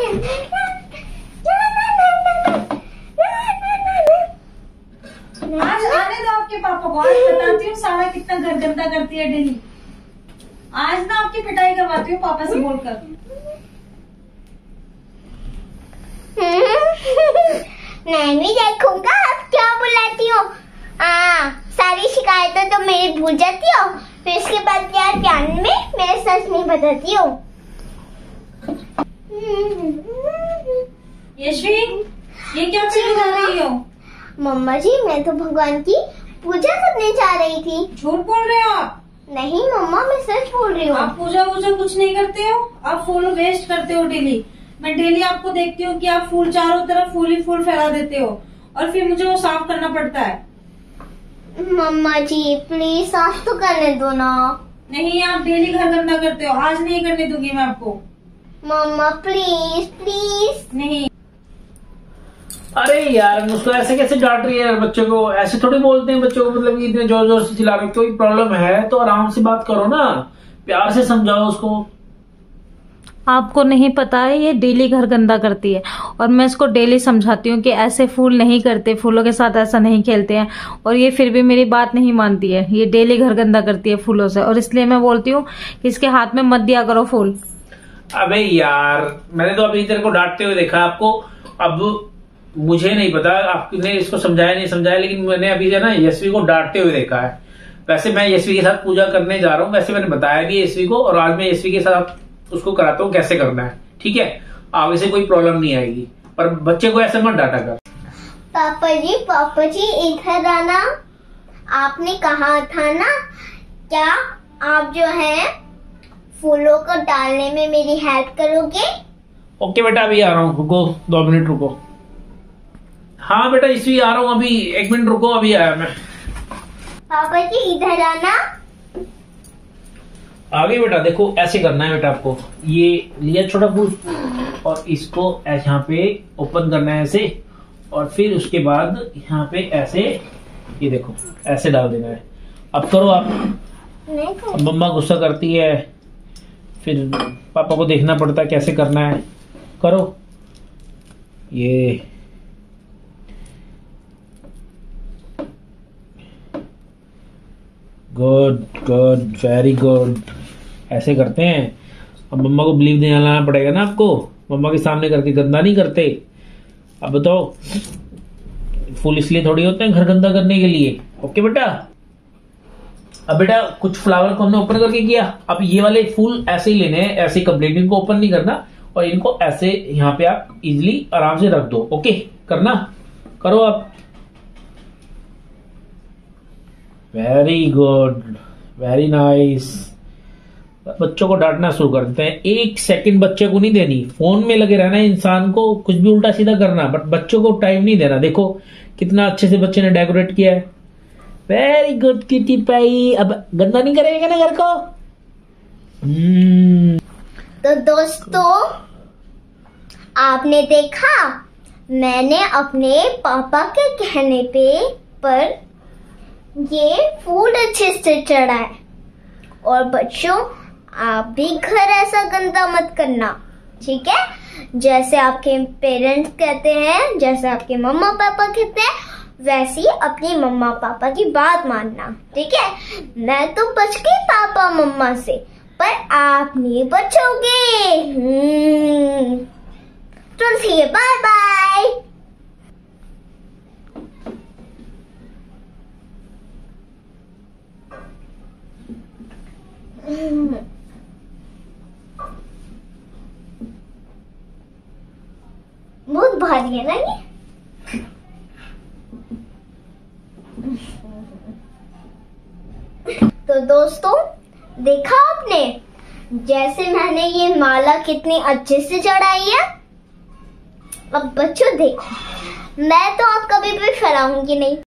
आज आने दो आपके पापा को, आज बताती हूँ सारा कितना घर गंदा करती है डेली। आज ना आपकी पिटाई करवाती हूँ पापा से बोलकर। मैं भी देखूंगा आप क्या बुलाती हो। सारी शिकायतें तो मेरी भूल जाती हो, फिर इसके बाद प्यार प्यार में मैं सच नहीं बताती हूँ। यशवी, ये क्या चीज कर रही हो? मम्मा जी, मैं तो भगवान की पूजा करने जा रही थी। झूठ बोल रहे हो आप? नहीं मम्मा, मैं सच बोल रही हूँ। आप पूजा वूजा कुछ नहीं करते हो, आप फूल वेस्ट करते हो डेली। मैं डेली आपको देखती हूँ कि आप फूल चारों तरफ फूल ही फूल फैला देते हो और फिर मुझे वो साफ करना पड़ता है। मम्मा जी प्लीज साफ तो करने दो ना। नहीं, आप डेली घर गंदा करते हो, आज नहीं करने दूंगी मैं आपको। मम्मा प्लीज प्लीज। नहीं। अरे यार, उसको ऐसे कैसे डांट रही है यार? बच्चों को ऐसे थोड़ी बोलते हैं बच्चों को, मतलब इतने जोर जोर से चिल्ला रहे। कोई प्रॉब्लम है तो आराम से बात करो ना, प्यार से समझाओ उसको। आपको नहीं पता है, ये डेली घर गंदा करती है और मैं इसको डेली समझाती हूँ कि ऐसे फूल नहीं करते, फूलों के साथ ऐसा नहीं खेलते हैं, और ये फिर भी मेरी बात नहीं मानती है। ये डेली घर गंदा करती है फूलों से, और इसलिए मैं बोलती हूँ कि इसके हाथ में मत दिया करो फूल। अबे यार, मैंने तो अभी तेरे को डांटते हुए देखा आपको। अब मुझे नहीं पता आपने इसको समझाया नहीं समझाया, लेकिन मैंने अभी जो ना यशवी को डांटते हुए देखा है। वैसे मैं यशवी के साथ पूजा करने जा रहा हूँ, वैसे मैंने बताया भी यशवी को, और आज मैं यशवी के साथ उसको कराता हूँ कैसे करना है। ठीक है, आगे से कोई प्रॉब्लम नहीं आएगी, पर बच्चे को ऐसे मत डांटा कर। पापा जी इधर आना। आपने कहा था ना, क्या आप जो है फूलों को डालने में मेरी हेल्प करोगे? ओके बेटा, अभी आ रहा हूँ, रुको 2 मिनट रुको। हाँ बेटा, इसलिए आ रहा हूँ, अभी 1 मिनट रुको, अभी आया मैं। पापा जी इधर आना। आगे बेटा, देखो ऐसे करना है बेटा आपको। ये लिया छोटा फूल और इसको यहाँ पे ओपन करना है ऐसे, और फिर उसके बाद यहाँ पे ऐसे, ये देखो ऐसे डाल देना है। अब करो आप। अब मम्मा गुस्सा करती है, फिर पापा को देखना पड़ता है कैसे करना है। करो ये। गुड गुड, वेरी गुड, ऐसे करते हैं। अब मम्मा को बिलीव दिलाना पड़ेगा ना आपको, मम्मा के सामने करके गंदा नहीं करते। अब बताओ, फूल इसलिए थोड़ी होते हैं घर गंदा करने के लिए। ओके बेटा। अब बेटा कुछ फ्लावर को हमने ओपन करके किया, अब ये वाले फूल ऐसे ही लेने हैं, ऐसे कंप्लीट, इनको ओपन नहीं करना, और इनको ऐसे यहाँ पे आप इजिली आराम से रख दो। ओके, करना, करो आप। Very good, very nice. बच्चों को डांटना शुरू कर देते हैं। 1 सेकंड बच्चे को नहीं देनी, फोन में लगे रहना है इंसान को, कुछ भी उल्टा सीधा करना, बट बच्चों को टाइम नहीं देना। देखो कितना अच्छे से बच्चे ने डेकोरेट किया है। Very good kitty pie. अब गंदा नहीं करेगा ना घर को। तो दोस्तों, आपने देखा, मैंने अपने पापा के कहने पर ये फूल अच्छे से चढ़ाए। और बच्चों, आप भी घर ऐसा गंदा मत करना, ठीक है? जैसे आपके पेरेंट्स कहते हैं, जैसे आपके मम्मा पापा कहते हैं, वैसे ही अपनी मम्मा पापा की बात मानना, ठीक है? मैं तो बच गई पापा मम्मा से, पर आप नहीं बचोगे। चलो ठीक है, बाय बाय। बहुत भारी है ना ये। तो दोस्तों, देखा आपने जैसे मैंने ये माला कितनी अच्छे से चढ़ाई है। अब बच्चों देखो, मैं तो अब कभी भी फैलाऊंगी नहीं।